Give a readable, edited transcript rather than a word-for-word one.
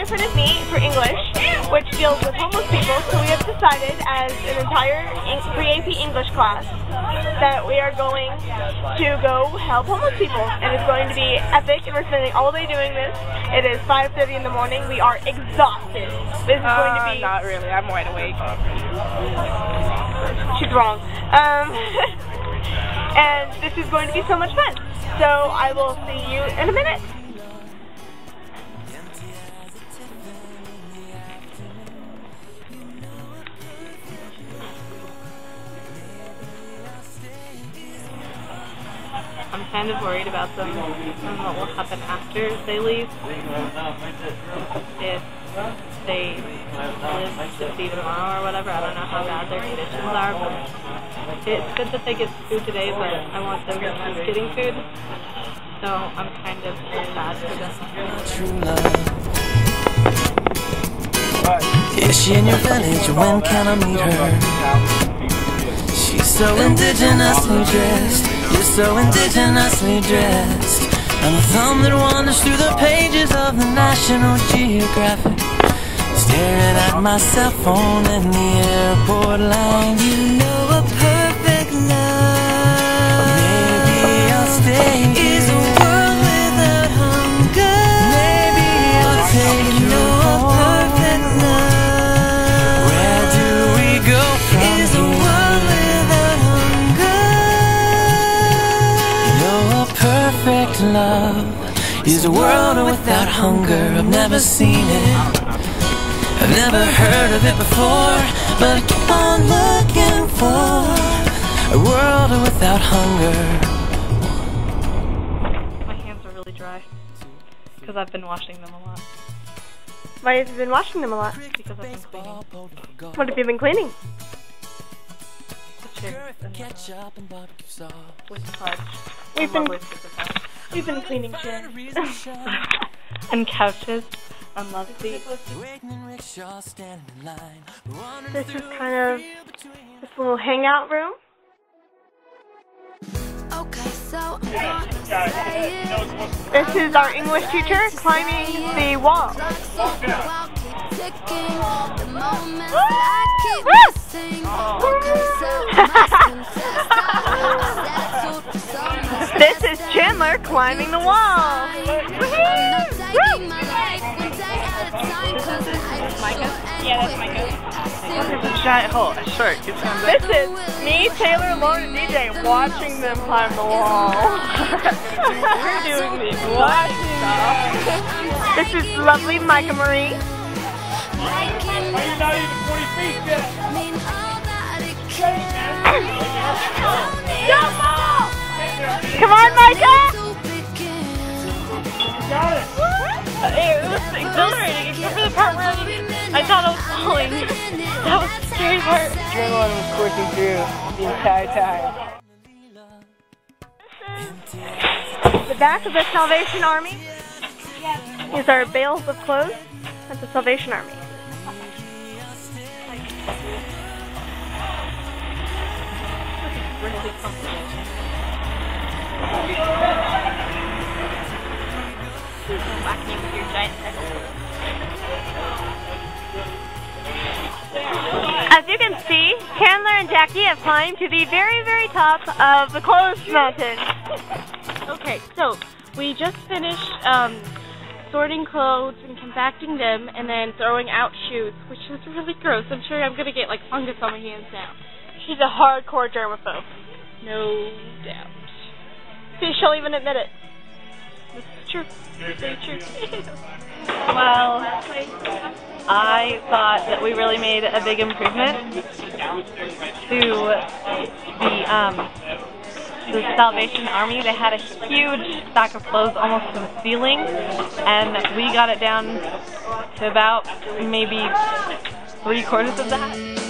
in front of me for English, which deals with homeless people, so we have decided as an entire pre-AP English class that we are going to go help homeless people, and it's going to be epic, and we're spending all day doing this. It is 5:30 in the morning. We are exhausted. This is going to be... Not really. I'm wide awake. She's wrong. And this is going to be so much fun. So I will see you in a minute. I'm kind of worried about them and what will happen after they leave. If they live to see tomorrow or whatever, I don't know how bad their conditions are, but it's good that they get food today, but I want them to keep getting food, so I'm kind of sad for them. Is she in your village? When can I meet her? She's so indigenously dressed. You're so indigenously dressed. I'm a thumb that wanders through the pages of the National Geographic, staring at my cell phone in the airport line. You know a perfect love. Maybe I'll stay. Is a world without hunger. Maybe I'll take you a perfect love. Where do we go from here? Is a world without hunger. You know a perfect love is a world without hunger. I've never seen it. I've never heard of it before, but I keep on looking for a world without hunger. My hands are really dry because I've been washing them a lot. Why have you been washing them a lot? Because I've been cleaning. What have you been cleaning? The chairs and with fudge. We've been cleaning chairs. And couches. On love seats. This is kind of this little hangout room. This is our English teacher climbing the wall. This is Chandler climbing the wall. Yeah, that's Micah. There's a giant hole, a shark. This is me, Taylor, Lauren, and DJ watching them climb the wall. We're doing this. Watching stuff. This is lovely Micah Marie. You're not even 40 feet yet. Come on, Micah! You got it. It was exhilarating, except for the part where I thought I was falling. That was the scary part. Adrenaline was coursing through the entire time. The back of the Salvation Army. These are bales of clothes. That's the Salvation Army. Really comfortable. Whacking with your giant As you can see, Chandler and Jackie have climbed to the very, very top of the clothes mountain. Okay, so we just finished sorting clothes and compacting them and then throwing out shoes, which is really gross. I'm sure I'm going to get like fungus on my hands now. She's a hardcore germaphobe. No doubt. See, she'll even admit it. This is true. Very true. Well, I thought that we really made a big improvement to the Salvation Army. They had a huge stack of clothes almost to the ceiling, and we got it down to about maybe 3/4 of that.